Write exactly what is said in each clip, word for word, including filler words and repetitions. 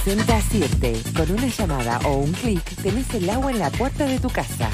Presenta Sirte. Con una llamada o un clic tenés el agua en la puerta de tu casa.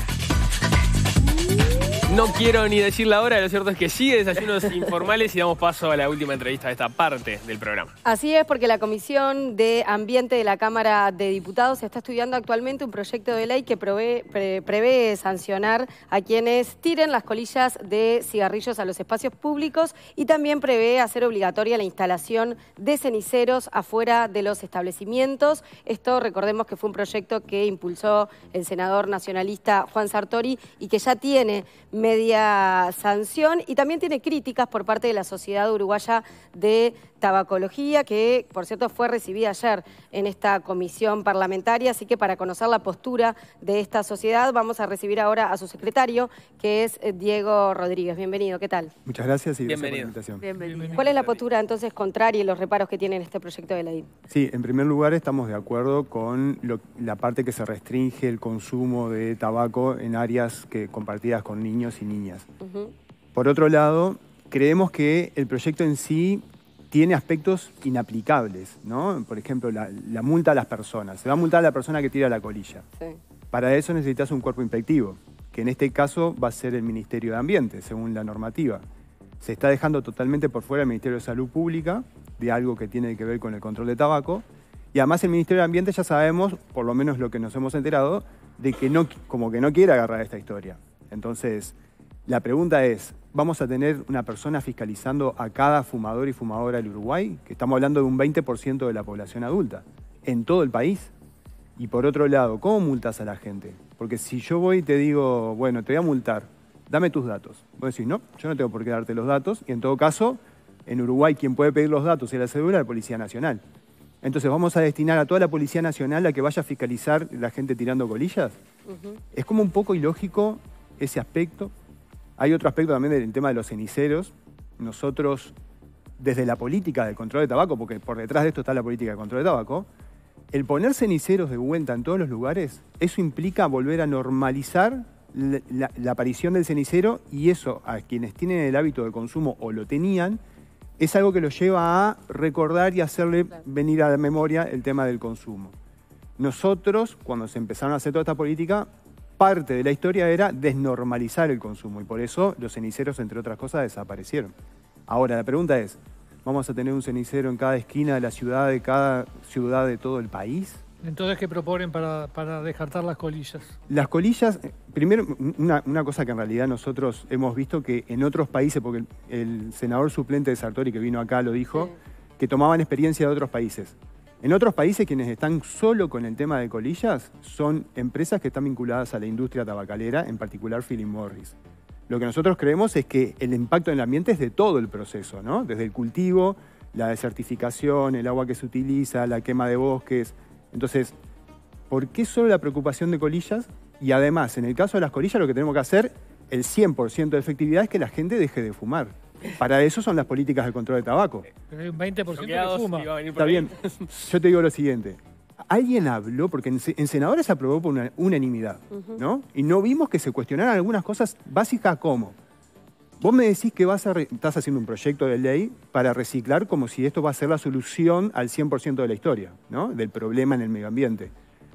No quiero ni decir la hora, lo cierto es que sigue Desayunos Informales y damos paso a la última entrevista de esta parte del programa. Así es, porque la Comisión de Ambiente de la Cámara de Diputados está estudiando actualmente un proyecto de ley que prevé, pre, prevé sancionar a quienes tiren las colillas de cigarrillos a los espacios públicos y también prevé hacer obligatoria la instalación de ceniceros afuera de los establecimientos. Esto, recordemos que fue un proyecto que impulsó el senador nacionalista Juan Sartori y que ya tiene media sanción y también tiene críticas por parte de la Sociedad Uruguaya de Tabacología, que por cierto fue recibida ayer en esta comisión parlamentaria, así que para conocer la postura de esta sociedad vamos a recibir ahora a su secretario, que es Diego Rodríguez. Bienvenido, ¿qué tal? Muchas gracias y Bienvenido. gracias por la invitación. Bienvenido. Bienvenido. ¿Cuál es la postura entonces contraria y los reparos que tiene en este proyecto de ley? Sí, en primer lugar estamos de acuerdo con lo, la parte que se restringe el consumo de tabaco en áreas que, compartidas con niños y niñas. Uh-huh. Por otro lado, creemos que el proyecto en sí tiene aspectos inaplicables, ¿no? Por ejemplo, la, la multa a las personas. Se va a multar a la persona que tira la colilla. Sí. Para eso necesitas un cuerpo inspectivo, que en este caso va a ser el Ministerio de Ambiente, según la normativa. Se está dejando totalmente por fuera el Ministerio de Salud Pública de algo que tiene que ver con el control de tabaco. Y además el Ministerio de Ambiente ya sabemos, por lo menos lo que nos hemos enterado, de que no, como que no quiere agarrar esta historia. Entonces, la pregunta es, ¿vamos a tener una persona fiscalizando a cada fumador y fumadora del Uruguay? Que estamos hablando de un veinte por ciento de la población adulta, en todo el país. Y por otro lado, ¿cómo multas a la gente? Porque si yo voy y te digo, bueno, te voy a multar, dame tus datos. Vos decís, no, yo no tengo por qué darte los datos. Y en todo caso, en Uruguay, quien puede pedir los datos y la cédula es la Policía Nacional. Entonces, ¿vamos a destinar a toda la Policía Nacional a que vaya a fiscalizar la gente tirando colillas? Uh-huh. Es como un poco ilógico ese aspecto. Hay otro aspecto también del tema de los ceniceros. Nosotros, desde la política del control de tabaco, porque por detrás de esto está la política de control de tabaco, el poner ceniceros de vuelta en todos los lugares, eso implica volver a normalizar la, la, la aparición del cenicero, y eso a quienes tienen el hábito de consumo o lo tenían, es algo que los lleva a recordar y hacerle venir a la memoria el tema del consumo. Nosotros, cuando se empezaron a hacer toda esta política, parte de la historia era desnormalizar el consumo y por eso los ceniceros, entre otras cosas, desaparecieron. Ahora, la pregunta es, ¿vamos a tener un cenicero en cada esquina de la ciudad, de cada ciudad de todo el país? Entonces, ¿qué proponen para, para descartar las colillas? Las colillas, primero, una, una cosa que en realidad nosotros hemos visto que en otros países, porque el, el senador suplente de Sartori que vino acá lo dijo, sí, que tomaban experiencia de otros países. En otros países, quienes están solo con el tema de colillas son empresas que están vinculadas a la industria tabacalera, en particular Philip Morris. Lo que nosotros creemos es que el impacto en el ambiente es de todo el proceso, ¿no? Desde el cultivo, la desertificación, el agua que se utiliza, la quema de bosques. Entonces, ¿por qué solo la preocupación de colillas? Y además, en el caso de las colillas, lo que tenemos que hacer, el cien por ciento de efectividad, es que la gente deje de fumar. Para eso son las políticas de control de tabaco. Pero hay un veinte por ciento que fuma. Está bien. Yo te digo lo siguiente. Alguien habló, porque en, en senadores se aprobó por una unanimidad, uh-huh, ¿no? Y no vimos que se cuestionaran algunas cosas básicas como, vos me decís que vas a re, estás haciendo un proyecto de ley para reciclar como si esto va a ser la solución al cien por ciento de la historia, ¿no? Del problema en el medio ambiente.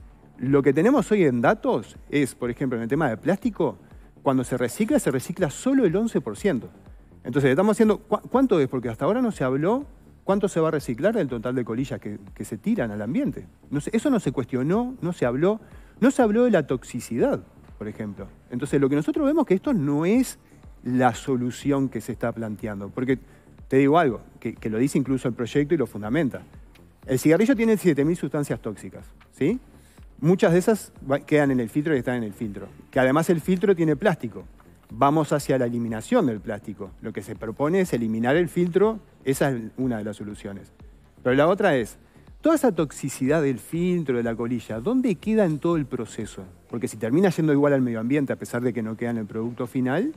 Lo que tenemos hoy en datos es, por ejemplo, en el tema de plástico, cuando se recicla, se recicla solo el once por ciento. Entonces, estamos haciendo, ¿cu ¿cuánto es? Porque hasta ahora no se habló cuánto se va a reciclar del total de colillas que, que se tiran al ambiente. No se, eso no se cuestionó, no se habló, no se habló de la toxicidad, por ejemplo. Entonces, lo que nosotros vemos es que esto no es la solución que se está planteando. Porque, te digo algo, que, que lo dice incluso el proyecto y lo fundamenta. El cigarrillo tiene siete mil sustancias tóxicas, ¿sí? Muchas de esas quedan en el filtro y están en el filtro. Que además el filtro tiene plástico. Vamos hacia la eliminación del plástico. Lo que se propone es eliminar el filtro, esa es una de las soluciones. Pero la otra es, toda esa toxicidad del filtro, de la colilla, ¿dónde queda en todo el proceso? Porque si termina yendo igual al medio ambiente, a pesar de que no queda en el producto final,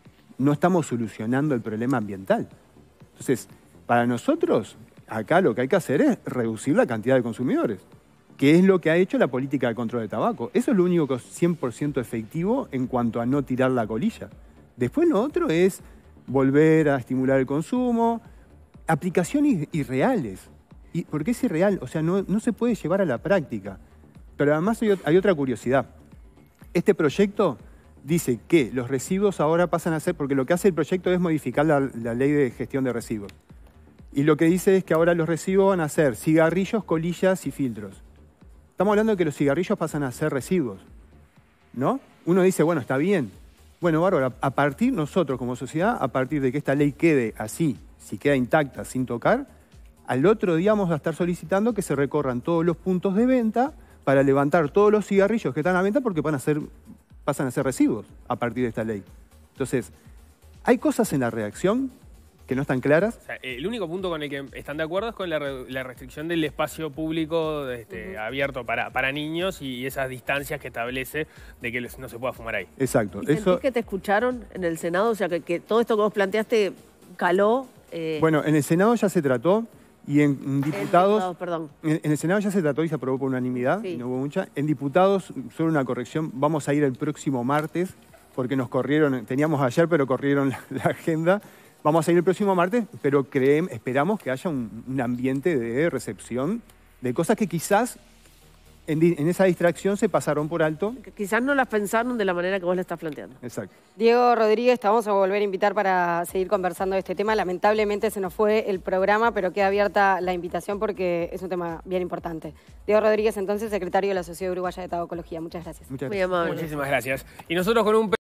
no estamos solucionando el problema ambiental. Entonces, para nosotros, acá lo que hay que hacer es reducir la cantidad de consumidores, que es lo que ha hecho la política de control de tabaco. Eso es lo único que es cien por ciento efectivo en cuanto a no tirar la colilla. Después lo otro es volver a estimular el consumo, aplicaciones irreales. y porque es irreal, o sea, no, no se puede llevar a la práctica. Pero además hay, hay otra curiosidad. Este proyecto dice que los residuos ahora pasan a ser, porque lo que hace el proyecto es modificar la, la ley de gestión de residuos. Y lo que dice es que ahora los residuos van a ser cigarrillos, colillas y filtros. Estamos hablando de que los cigarrillos pasan a ser residuos, ¿no? Uno dice, bueno, está bien. Bueno, bárbaro, a partir nosotros como sociedad, a partir de que esta ley quede así, si queda intacta, sin tocar, al otro día vamos a estar solicitando que se recorran todos los puntos de venta para levantar todos los cigarrillos que están a venta porque van a ser, pasan a ser residuos a partir de esta ley. Entonces, hay cosas en la redacción que no están claras. O sea, el único punto con el que están de acuerdo es con la, re la restricción del espacio público este, uh-huh. abierto para, para niños y esas distancias que establece de que no se pueda fumar ahí. Exacto. ¿Y sentís Eso... que te escucharon en el Senado? O sea, que, que todo esto que vos planteaste caló. Eh... Bueno, en el Senado ya se trató y en, en diputados... En, perdón. En, en el Senado ya se trató y se aprobó por unanimidad, sí. No hubo mucha. En diputados, solo una corrección, vamos a ir el próximo martes porque nos corrieron, teníamos ayer pero corrieron la, la agenda. Vamos a ir el próximo martes, pero creemos, esperamos que haya un, un ambiente de recepción de cosas que quizás en, en esa distracción se pasaron por alto. Que quizás no las pensaron de la manera que vos le estás planteando. Exacto. Diego Rodríguez, te vamos a volver a invitar para seguir conversando de este tema. Lamentablemente se nos fue el programa, pero queda abierta la invitación porque es un tema bien importante. Diego Rodríguez, entonces, secretario de la Sociedad Uruguaya de Tabacología. Muchas gracias. Muchas gracias. Muchísimas gracias. Y nosotros con un